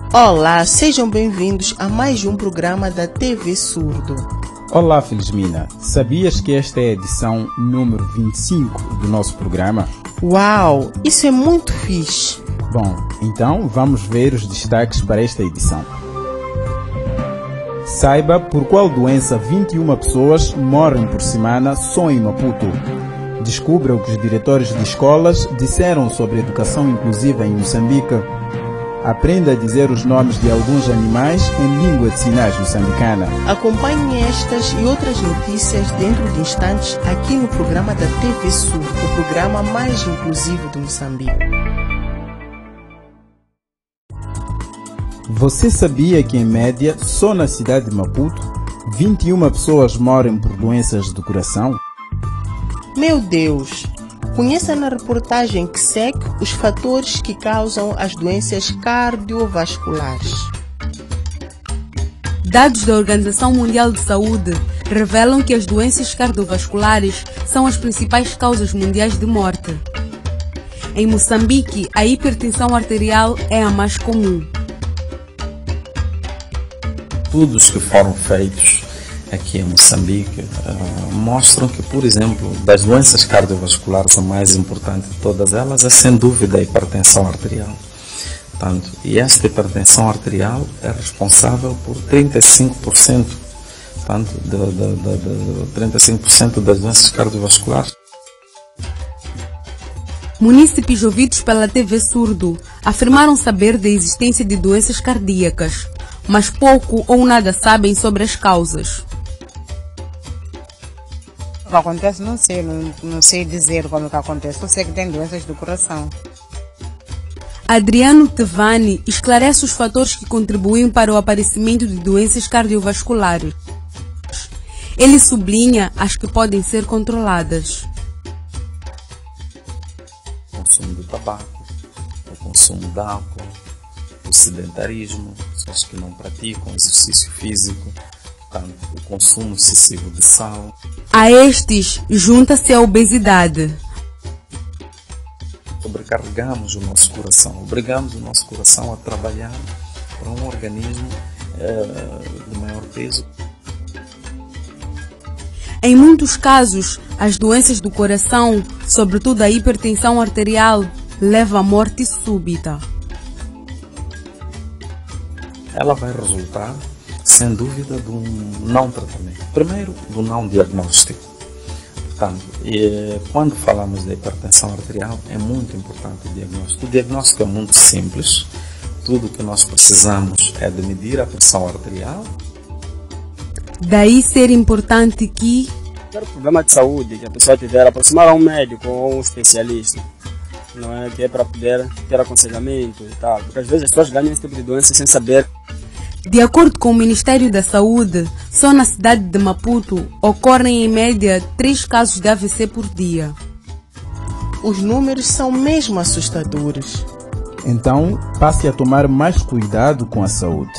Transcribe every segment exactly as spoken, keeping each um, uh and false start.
Olá, sejam bem-vindos a mais um programa da T V Surdo. Olá, Felizmina. Sabias que esta é a edição número vinte e cinco do nosso programa? Uau, isso é muito fixe. Bom, então vamos ver os destaques para esta edição. Saiba por qual doença vinte e uma pessoas morrem por semana só em Maputo. Descubra o que os diretores de escolas disseram sobre a educação inclusiva em Moçambique. Aprenda a dizer os nomes de alguns animais em língua de sinais moçambicana. Acompanhe estas e outras notícias dentro de instantes aqui no programa da T V Sul, o programa mais inclusivo de Moçambique. Você sabia que, em média, só na cidade de Maputo, vinte e uma pessoas morrem por doenças do coração? Meu Deus! Conheça na reportagem que segue os fatores que causam as doenças cardiovasculares. Dados da Organização Mundial de Saúde revelam que as doenças cardiovasculares são as principais causas mundiais de morte. Em Moçambique, a hipertensão arterial é a mais comum. Estudos que foram feitos aqui em Moçambique uh, mostram que, por exemplo, das doenças cardiovasculares, a mais importante de todas elas é, sem dúvida, a hipertensão arterial. Portanto, e esta hipertensão arterial é responsável por trinta e cinco por cento, portanto, de, de, de, de, trinta e cinco por cento das doenças cardiovasculares. Munícipes ouvidos pela T V Surdo afirmaram saber da existência de doenças cardíacas, mas pouco ou nada sabem sobre as causas. O que acontece, não sei, não, não sei dizer como que acontece, eu sei que tem doenças do coração. Adriano Tevani esclarece os fatores que contribuem para o aparecimento de doenças cardiovasculares. Ele sublinha as que podem ser controladas. O consumo de tabaco, o consumo de álcool, o sedentarismo, pessoas que não praticam exercício físico, portanto, o consumo excessivo de sal. A estes junta-se a obesidade. Sobrecarregamos o nosso coração, obrigamos o nosso coração a trabalhar para um organismo eh, de maior peso. Em muitos casos, as doenças do coração, sobretudo a hipertensão arterial, levam à morte súbita. Ela vai resultar, sem dúvida, de um não tratamento. Primeiro, do não diagnóstico. Portanto, e, quando falamos de hipertensão arterial, é muito importante o diagnóstico. O diagnóstico é muito simples. Tudo o que nós precisamos é de medir a pressão arterial. Daí ser importante que... Qualquer problema de saúde que a pessoa tiver, aproximar a um médico ou um especialista. Não é que é para poder ter aconselhamento e tal. Porque às vezes as pessoas ganham esse tipo de doença sem saber. De acordo com o Ministério da Saúde, só na cidade de Maputo ocorrem em média três casos de A V C por dia. Os números são mesmo assustadores. Então, passe a tomar mais cuidado com a saúde.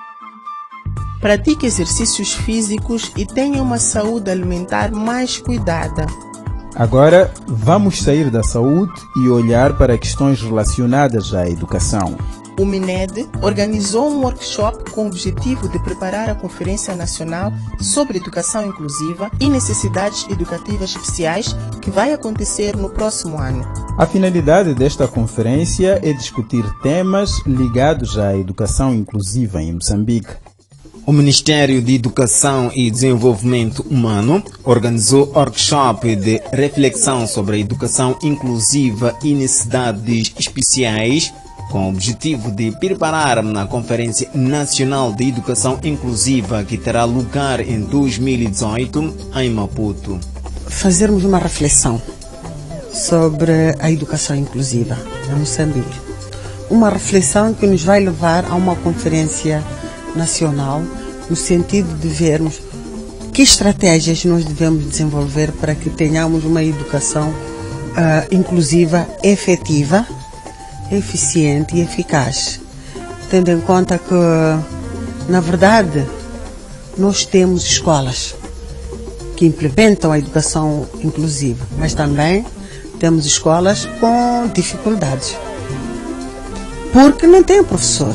Pratique exercícios físicos e tenha uma saúde alimentar mais cuidada. Agora, vamos sair da saúde e olhar para questões relacionadas à educação. O MINED organizou um workshop com o objetivo de preparar a Conferência Nacional sobre Educação Inclusiva e Necessidades Educativas Especiais, que vai acontecer no próximo ano. A finalidade desta conferência é discutir temas ligados à educação inclusiva em Moçambique. O Ministério de Educação e Desenvolvimento Humano organizou workshop de reflexão sobre a educação inclusiva e necessidades especiais, com o objetivo de preparar na Conferência Nacional de Educação Inclusiva, que terá lugar em dois mil e dezoito em Maputo. Fazermos uma reflexão sobre a educação inclusiva em Moçambique. Uma reflexão que nos vai levar a uma conferência nacional, no sentido de vermos que estratégias nós devemos desenvolver para que tenhamos uma educação uh, inclusiva, efetiva, eficiente e eficaz. Tendo em conta que, na verdade, nós temos escolas que implementam a educação inclusiva, mas também temos escolas com dificuldades, porque não têm professores.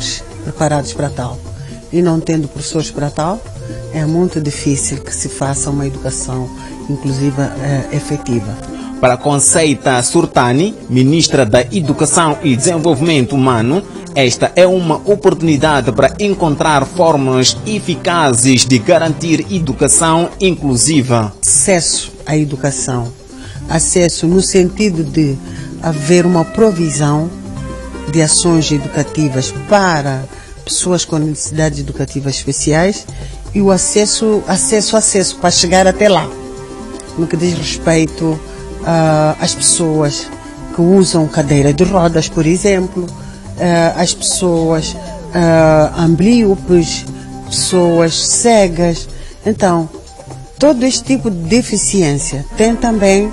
preparados para tal. E não tendo professores para tal, é muito difícil que se faça uma educação inclusiva eh, efetiva. Para Conceita Surtani, ministra da Educação e Desenvolvimento Humano, esta é uma oportunidade para encontrar formas eficazes de garantir educação inclusiva. Acesso à educação. Acesso no sentido de haver uma provisão de ações educativas para pessoas com necessidades educativas especiais e o acesso, acesso, acesso para chegar até lá. No que diz respeito uh, às pessoas que usam cadeira de rodas, por exemplo, uh, as pessoas uh, amblíopes, pessoas cegas. Então, todo este tipo de deficiência tem também uh,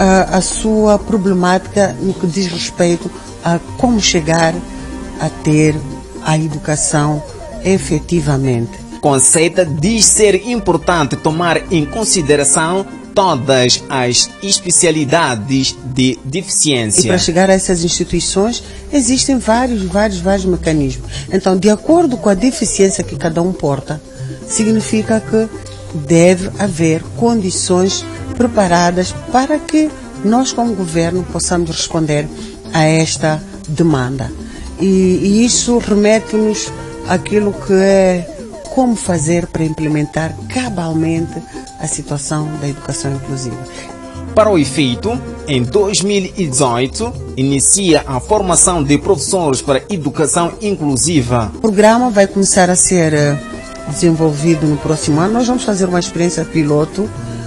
a sua problemática no que diz respeito a como chegar a ter a educação efetivamente. Conceita diz ser importante tomar em consideração todas as especialidades de deficiência. E para chegar a essas instituições existem vários, vários, vários mecanismos. Então, de acordo com a deficiência que cada um porta, significa que deve haver condições preparadas para que nós, como governo, possamos responder a esta demanda. E, e isso remete-nos àquilo que é como fazer para implementar cabalmente a situação da educação inclusiva. Para o efeito, em dois mil e dezoito, inicia a formação de professores para educação inclusiva. O programa vai começar a ser desenvolvido no próximo ano. Nós vamos fazer uma experiência piloto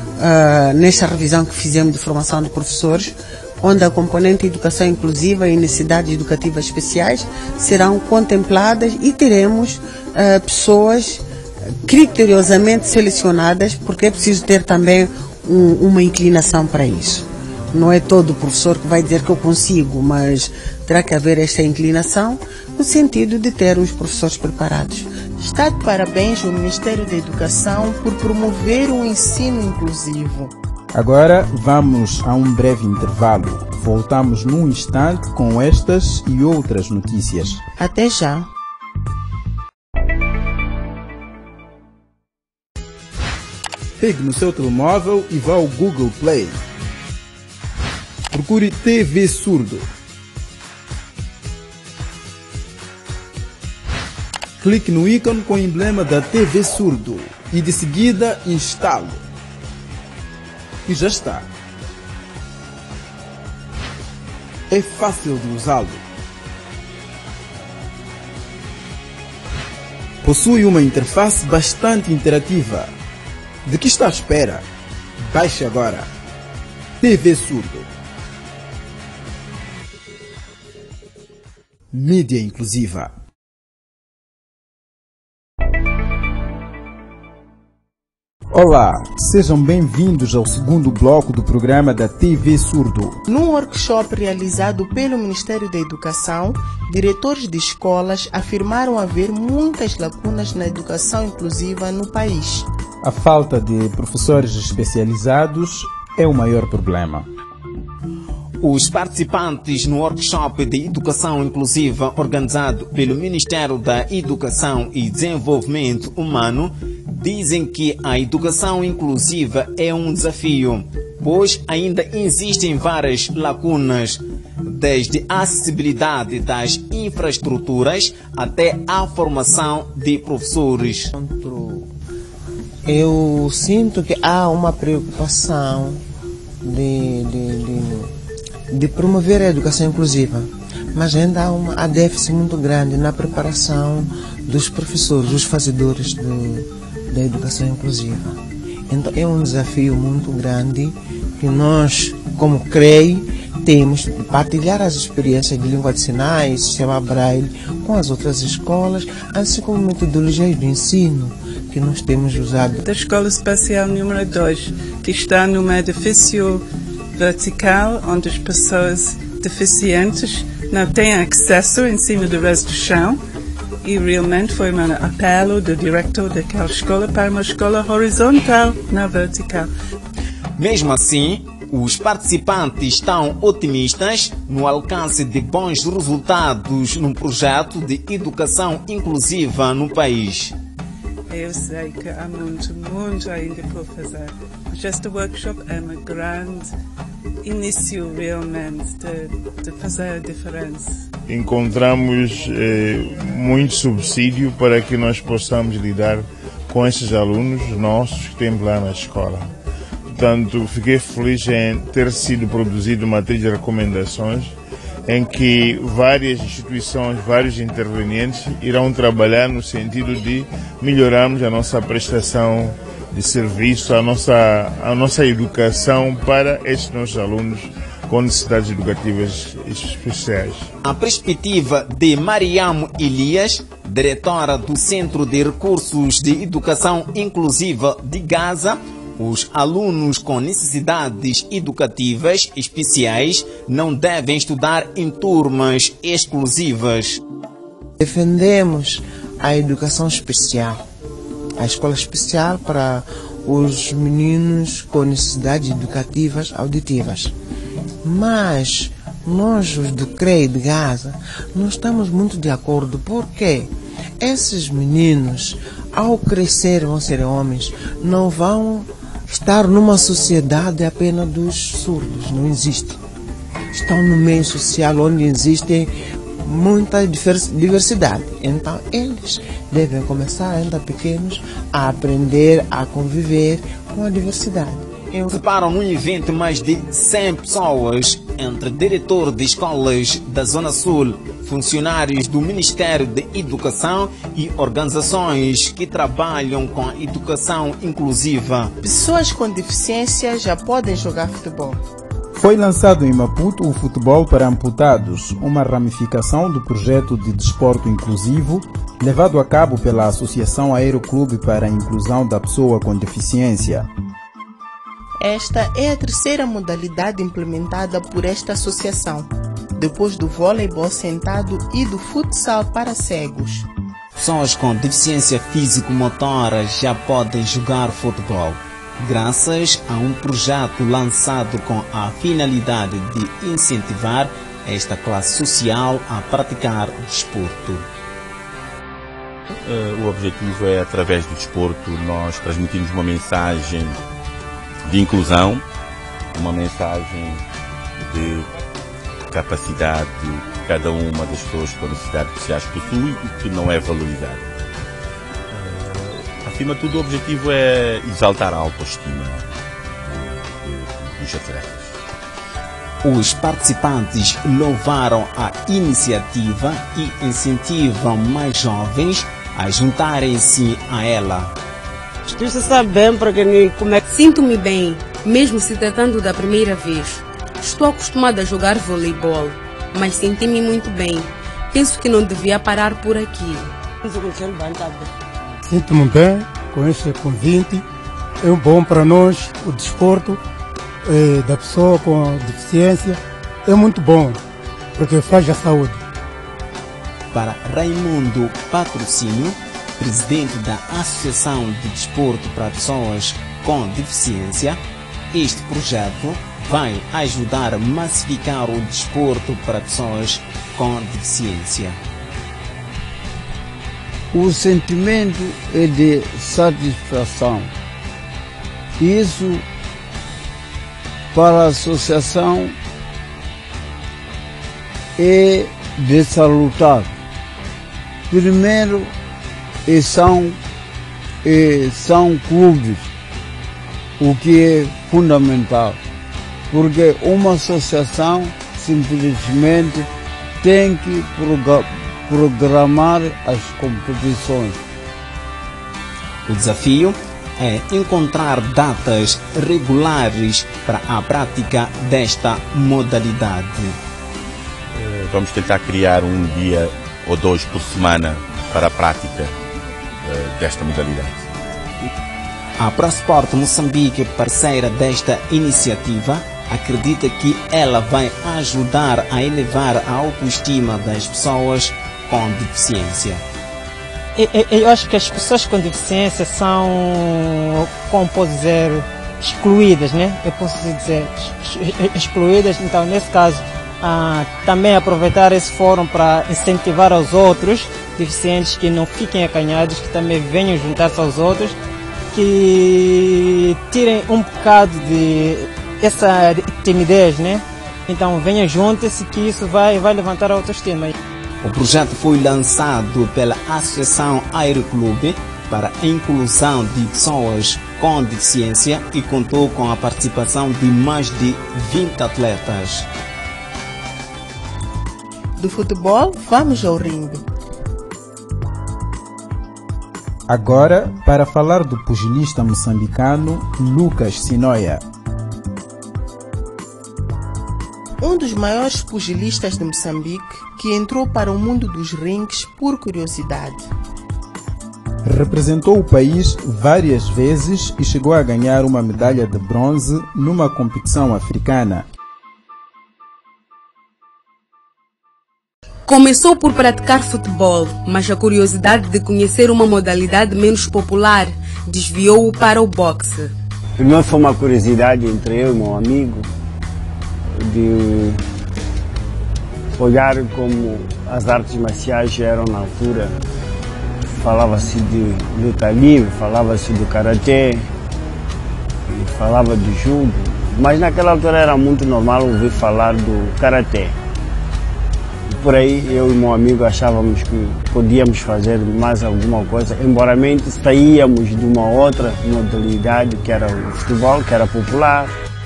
uh, nesta revisão que fizemos de formação de professores, onde a componente educação inclusiva e necessidades educativas especiais serão contempladas e teremos uh, pessoas criteriosamente selecionadas, porque é preciso ter também um, uma inclinação para isso. Não é todo professor que vai dizer que eu consigo, mas terá que haver esta inclinação no sentido de ter os professores preparados. Está de parabéns o Ministério da Educação por promover o ensino inclusivo. Agora vamos a um breve intervalo. Voltamos num instante com estas e outras notícias. Até já. Pegue no seu telemóvel e vá ao Google Play. Procure T V Surdo. Clique no ícone com o emblema da T V Surdo e de seguida instale. E já está. É fácil de usá-lo. Possui uma interface bastante interativa. De que está à espera? Baixe agora. T V Surdo. Mídia inclusiva. Olá, sejam bem-vindos ao segundo bloco do programa da T V Surdo. Num workshop realizado pelo Ministério da Educação, diretores de escolas afirmaram haver muitas lacunas na educação inclusiva no país. A falta de professores especializados é o maior problema. Os participantes no workshop de educação inclusiva organizado pelo Ministério da Educação e Desenvolvimento Humano dizem que a educação inclusiva é um desafio, pois ainda existem várias lacunas, desde a acessibilidade das infraestruturas até a formação de professores. Eu sinto que há uma preocupação de, de, de, de promover a educação inclusiva, mas ainda há, uma, há déficit muito grande na preparação dos professores, dos fazedores de, da educação inclusiva. Então é um desafio muito grande que nós, como C R E I, temos de partilhar as experiências de língua de sinais, sistema Braille, com as outras escolas, assim como metodologias de ensino que nós temos usado. Da Escola Espacial número dois, que está num edifício vertical, onde as pessoas deficientes não têm acesso em cima do resto do chão, e realmente foi um apelo do diretor daquela escola para uma escola horizontal, não vertical. Mesmo assim, Os participantes estão otimistas no alcance de bons resultados no projeto de educação inclusiva no país. Eu sei que há muito, muito ainda por fazer. Just a workshop é um grande início realmente de, de fazer a diferença. Encontramos eh, muito subsídio para que nós possamos lidar com esses alunos nossos que temos lá na escola. Portanto, fiquei feliz em ter sido produzido uma trilha de recomendações em que várias instituições, vários intervenientes irão trabalhar no sentido de melhorarmos a nossa prestação de serviço, a nossa, a nossa educação para estes nossos alunos com necessidades educativas especiais. A perspectiva de Mariam Elias, diretora do Centro de Recursos de Educação Inclusiva de Gaza, os alunos com necessidades educativas especiais não devem estudar em turmas exclusivas. Defendemos a educação especial, a escola especial para os meninos com necessidades educativas auditivas. Mas nós, os do C R E I de Gaza, não estamos muito de acordo, porque esses meninos, ao crescer, vão ser homens, não vão estar numa sociedade apenas dos surdos, não existe. Estão no meio social onde existe muita diversidade. Então, eles devem começar, ainda pequenos, a aprender a conviver com a diversidade. Participaram no evento mais de cem pessoas, entre diretor de escolas da Zona Sul, funcionários do Ministério de Educação e organizações que trabalham com a educação inclusiva. Pessoas com deficiência já podem jogar futebol. Foi lançado em Maputo o Futebol para Amputados, uma ramificação do projeto de desporto inclusivo levado a cabo pela Associação Aeroclube para a Inclusão da Pessoa com Deficiência. Esta é a terceira modalidade implementada por esta associação, depois do voleibol sentado e do futsal para cegos. Pessoas com deficiência físico-motora já podem jogar futebol, graças a um projeto lançado com a finalidade de incentivar esta classe social a praticar o desporto. O objetivo é, através do desporto, nós transmitirmos uma mensagem de inclusão, uma mensagem de capacidade que cada uma das pessoas com necessidades especiais possui e que não é valorizada. Uh, acima de tudo, o objetivo é exaltar a autoestima dos atletas. Os participantes louvaram a iniciativa e incentivam mais jovens a juntarem-se a ela. Isto está bem porque como é... Sinto-me bem, mesmo se tratando da primeira vez. Estou acostumada a jogar voleibol, mas senti-me muito bem. Penso que não devia parar por aqui. Sinto-me bem com este convite. É bom para nós o desporto é, da pessoa com deficiência. É muito bom, porque faz a saúde. Para Raimundo Patrocínio, presidente da Associação de Desporto para Pessoas com Deficiência, este projeto vai ajudar a massificar o desporto para pessoas com deficiência. O sentimento é de satisfação. Isso, para a associação, é de salutar. Primeiro, E são, e são clubes, o que é fundamental, porque uma associação simplesmente tem que programar as competições. O desafio é encontrar datas regulares para a prática desta modalidade. Vamos tentar criar um dia ou dois por semana para a prática desta modalidade. A Prosport Moçambique, parceira desta iniciativa, acredita que ela vai ajudar a elevar a autoestima das pessoas com deficiência. Eu, eu acho que as pessoas com deficiência são, como posso dizer, excluídas, né? Eu posso dizer, excluídas. Então, nesse caso, ah, também aproveitar esse fórum para incentivar aos outros deficientes que não fiquem acanhados, que também venham juntar-se aos outros, que tirem um bocado de essa timidez, né? Então, venham juntos-se, que isso vai, vai levantar a autoestima. O projeto foi lançado pela Associação Aeroclube para a inclusão de pessoas com deficiência e contou com a participação de mais de vinte atletas. Do futebol, vamos ao ringue. Agora, para falar do pugilista moçambicano Lucas Sinoia. Um dos maiores pugilistas de Moçambique, que entrou para o mundo dos rings por curiosidade. Representou o país várias vezes e chegou a ganhar uma medalha de bronze numa competição africana. Começou por praticar futebol, mas a curiosidade de conhecer uma modalidade menos popular desviou-o para o boxe. Primeiro foi uma curiosidade entre eu e meu amigo de olhar como as artes marciais eram na altura. Falava-se de luta livre, falava-se do karatê, falava de judo, mas naquela altura era muito normal ouvir falar do karatê. Por aí eu e meu amigo achávamos que podíamos fazer mais alguma coisa, embora saíamos de uma outra modalidade que era o futebol, que era popular.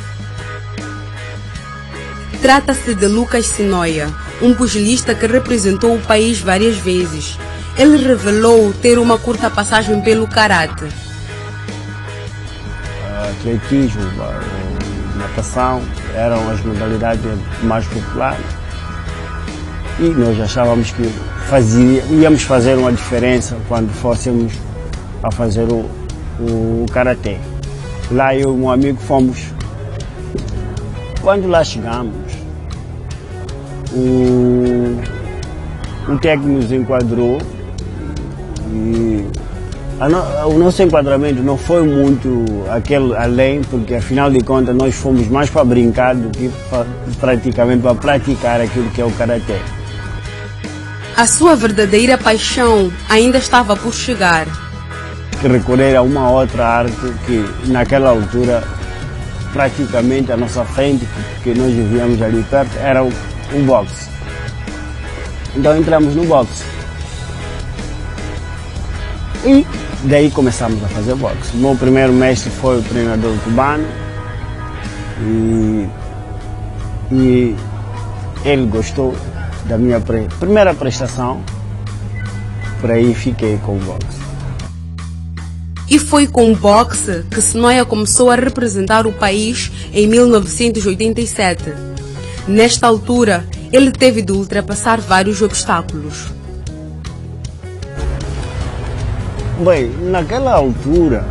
Trata-se de Lucas Sinoia, um pugilista que representou o país várias vezes. Ele revelou ter uma curta passagem pelo karate. Atletismo, natação eram as modalidades mais populares. E nós achávamos que fazia, íamos fazer uma diferença quando fôssemos a fazer o, o karatê. Lá eu e meu amigo fomos. Quando lá chegamos, o, o técnico nos enquadrou e a no, o nosso enquadramento não foi muito aquele além, porque afinal de contas nós fomos mais para brincar do que pra, praticamente para praticar aquilo que é o karatê. A sua verdadeira paixão ainda estava por chegar. Recorrer a uma outra arte que naquela altura praticamente à nossa frente, que nós vivíamos ali perto, era o, o boxe. Então entramos no boxe. E daí começamos a fazer boxe. O meu primeiro mestre foi o treinador cubano e, e ele gostou da minha pre primeira prestação, por aí fiquei com o boxe. E foi com o boxe que Sinoia começou a representar o país em mil novecentos e oitenta e sete. Nesta altura, ele teve de ultrapassar vários obstáculos. Bem, naquela altura,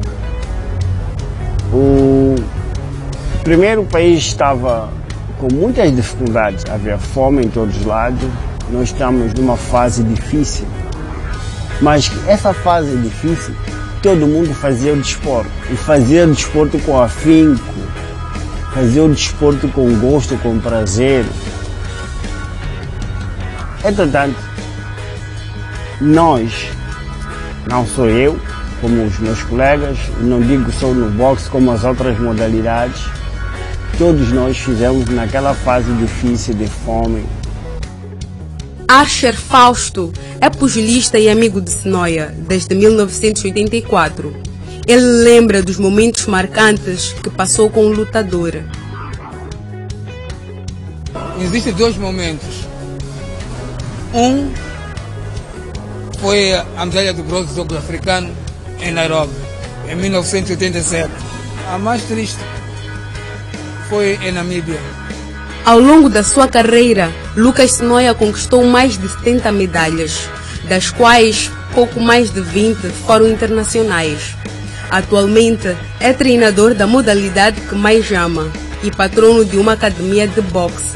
o primeiro país estava com muitas dificuldades, havia fome em todos os lados, nós estamos numa fase difícil, mas essa fase difícil, todo mundo fazia o desporto, e fazia o desporto com afinco, fazia o desporto com gosto, com prazer. Entretanto, nós, não sou eu, como os meus colegas, não digo só no boxe, como as outras modalidades, todos nós fizemos naquela fase difícil de fome. Archer Fausto é pugilista e amigo de Sinoia desde mil novecentos e oitenta e quatro. Ele lembra dos momentos marcantes que passou com o lutador. Existem dois momentos. Um foi a medalha de bronze do jogo africano em Nairobi, em mil novecentos e oitenta e sete. A mais triste foi em Namíbia. Ao longo da sua carreira, Lucas Sinoia conquistou mais de setenta medalhas, das quais pouco mais de vinte foram internacionais. Atualmente é treinador da modalidade que mais ama e patrono de uma academia de boxe.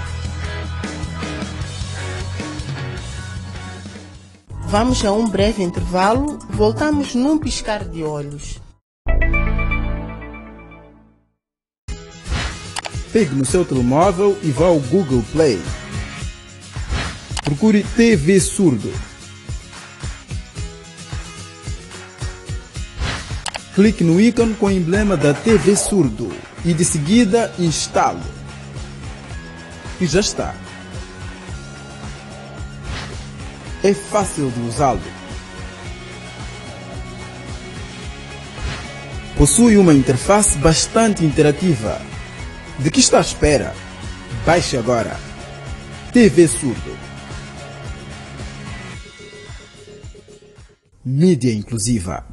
Vamos a um breve intervalo, voltamos num piscar de olhos. Pegue no seu telemóvel e vá ao Google Play. Procure T V Surdo. Clique no ícone com o emblema da T V Surdo e de seguida instale. E já está. É fácil de usá-lo. Possui uma interface bastante interativa. De que está à espera? Baixe agora. T V Surdo. Mídia inclusiva.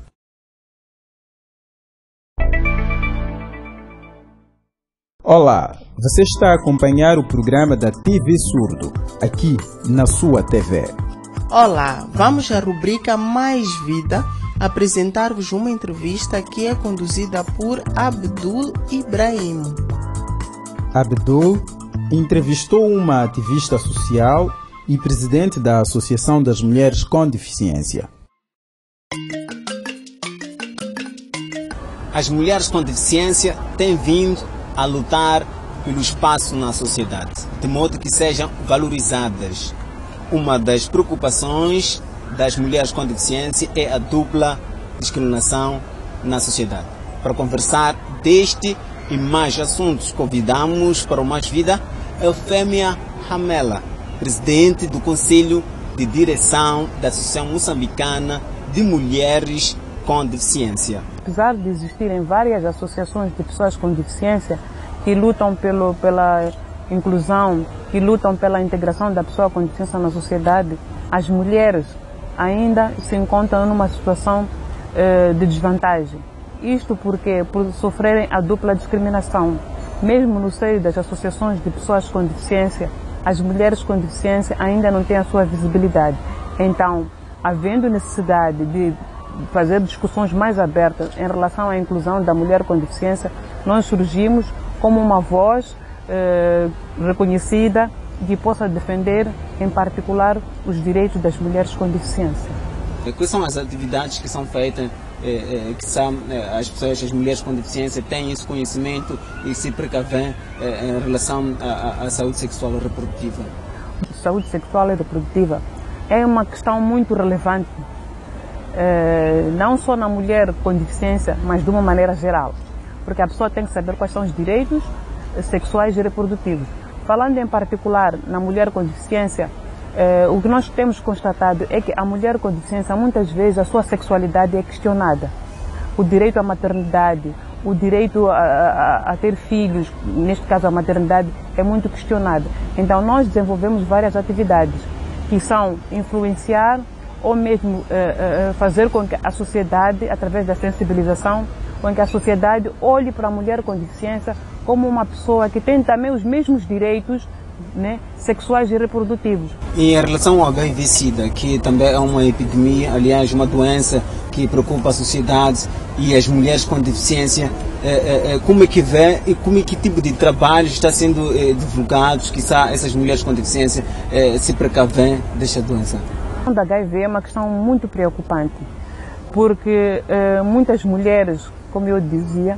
Olá, você está a acompanhar o programa da T V Surdo, aqui na sua T V. Olá, vamos à rubrica Mais Vida apresentar-vos uma entrevista que é conduzida por Abdul Ibrahim. Abdul entrevistou uma ativista social e presidente da Associação das Mulheres com Deficiência. As mulheres com deficiência têm vindo a lutar pelo espaço na sociedade, de modo que sejam valorizadas. Uma das preocupações das mulheres com deficiência é a dupla discriminação na sociedade. Para conversar deste e mais assuntos, convidamos para o Mais Vida Eufémia Ramela, presidente do Conselho de Direção da Associação Moçambicana de Mulheres com Deficiência. Apesar de existirem várias associações de pessoas com deficiência que lutam pelo, pela inclusão, que lutam pela integração da pessoa com deficiência na sociedade, as mulheres ainda se encontram numa situação eh, de desvantagem. Isto porque por sofrerem a dupla discriminação. Mesmo no seio das associações de pessoas com deficiência, as mulheres com deficiência ainda não têm a sua visibilidade. Então, havendo necessidade de fazer discussões mais abertas em relação à inclusão da mulher com deficiência, nós surgimos como uma voz eh, reconhecida que possa defender, em particular, os direitos das mulheres com deficiência. Quais são as atividades que são feitas, eh, eh, que são, eh, as pessoas, as mulheres com deficiência têm esse conhecimento e se precavem eh, em relação à, à saúde sexual e reprodutiva? Saúde sexual e reprodutiva é uma questão muito relevante, eh, não só na mulher com deficiência, mas de uma maneira geral, porque a pessoa tem que saber quais são os direitos sexuais e reprodutivos. Falando em particular na mulher com deficiência, eh, o que nós temos constatado é que a mulher com deficiência, muitas vezes, a sua sexualidade é questionada. O direito à maternidade, o direito a, a, a ter filhos, neste caso a maternidade, é muito questionado. Então nós desenvolvemos várias atividades que são influenciar ou mesmo eh, eh, fazer com que a sociedade, através da sensibilização, com que a sociedade olhe para a mulher com deficiência como uma pessoa que tem também os mesmos direitos, né, sexuais e reprodutivos. E em relação ao H I V-Sida, que também é uma epidemia, aliás, uma doença que preocupa a sociedade e as mulheres com deficiência, é, é, como é que vê e como é que tipo de trabalho está sendo é, divulgado, que essas mulheres com deficiência é, se precavem desta doença? A questão da H I V é uma questão muito preocupante, porque é, muitas mulheres, como eu dizia,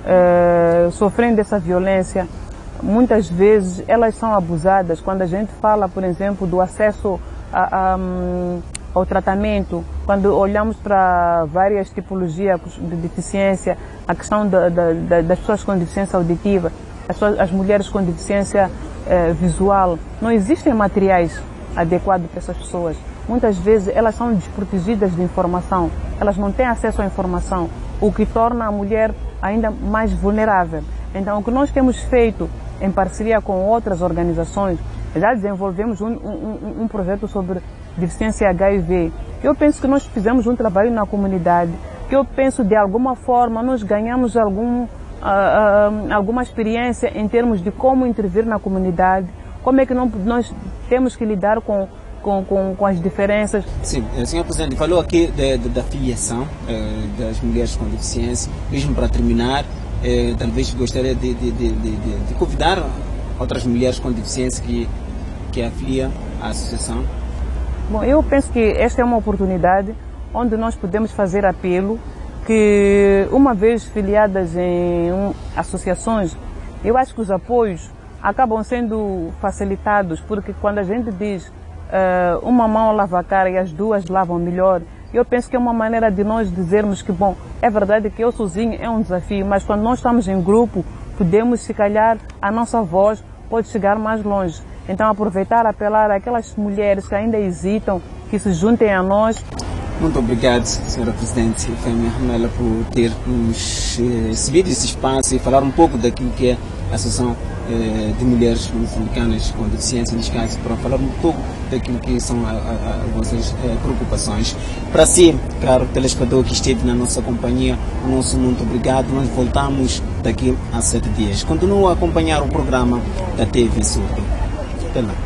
uh, sofrendo dessa violência, muitas vezes elas são abusadas. Quando a gente fala, por exemplo, do acesso a, a, um, ao tratamento, quando olhamos para várias tipologias de deficiência, a questão da, da, da, das pessoas com deficiência auditiva, as, as mulheres com deficiência uh, visual, não existem materiais adequados para essas pessoas. Muitas vezes elas são desprotegidas de informação, elas não têm acesso à informação, o que torna a mulher ainda mais vulnerável. Então, o que nós temos feito em parceria com outras organizações, já desenvolvemos um, um, um projeto sobre deficiência H I V. Eu penso que nós fizemos um trabalho na comunidade, que eu penso de alguma forma nós ganhamos algum, uh, uh, alguma experiência em termos de como intervir na comunidade, como é que não, nós temos que lidar com Com, com, com as diferenças. Sim, a senhora Presidente falou aqui de, de, da filiação eh, das mulheres com deficiência. Mesmo para terminar, eh, talvez gostaria de, de, de, de, de convidar outras mulheres com deficiência que, que afiliam à associação. Bom, eu penso que esta é uma oportunidade onde nós podemos fazer apelo que, uma vez filiadas em um, associações Eu acho que os apoios acabam sendo facilitados, porque quando a gente diz uh, uma mão lava a cara e as duas lavam melhor, eu penso que é uma maneira de nós dizermos que, bom, é verdade que eu sozinho é um desafio, mas quando nós estamos em grupo, podemos, se calhar, a nossa voz pode chegar mais longe. Então, aproveitar, apelar àquelas mulheres que ainda hesitam, que se juntem a nós. Muito obrigado, senhora Presidente Efêmia Ramela, por ter nos recebido esse espaço e falar um pouco daquilo que é a Associação eh, de Mulheres Moçambicanas com Deficiência, neste caso, para falar um pouco daquilo que são as vossas eh, preocupações. Para si, caro telespectador que esteve na nossa companhia, o nosso muito obrigado. Nós voltamos daqui a sete dias. Continua a acompanhar o programa da T V Surdo. Até lá.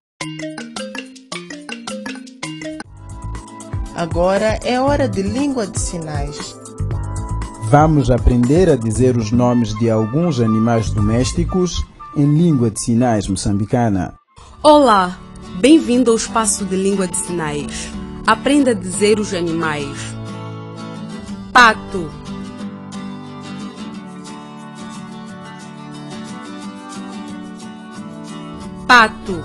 Agora é hora de língua de sinais. Vamos aprender a dizer os nomes de alguns animais domésticos em língua de sinais moçambicana. Olá, bem-vindo ao espaço de língua de sinais. Aprenda a dizer os animais. Pato. Pato.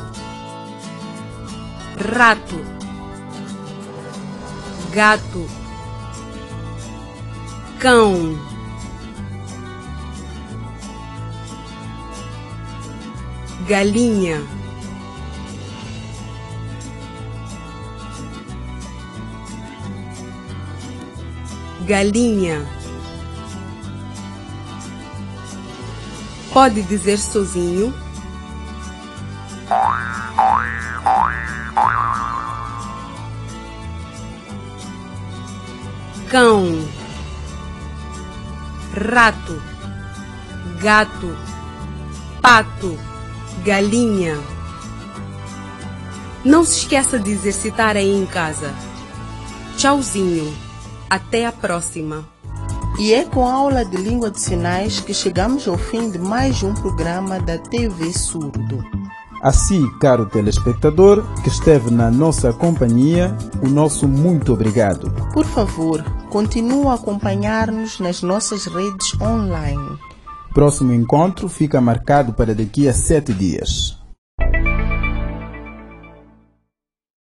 Rato. Gato. Cão. Galinha. Galinha. Pode dizer sozinho? Cão, rato, gato, pato, galinha. Não se esqueça de exercitar aí em casa. Tchauzinho, até a próxima. E é com a aula de língua de sinais que chegamos ao fim de mais um programa da T V Surdo. Assim, caro telespectador que esteve na nossa companhia, o nosso muito obrigado. Por favor, continue a acompanhar-nos nas nossas redes online. Próximo encontro fica marcado para daqui a sete dias.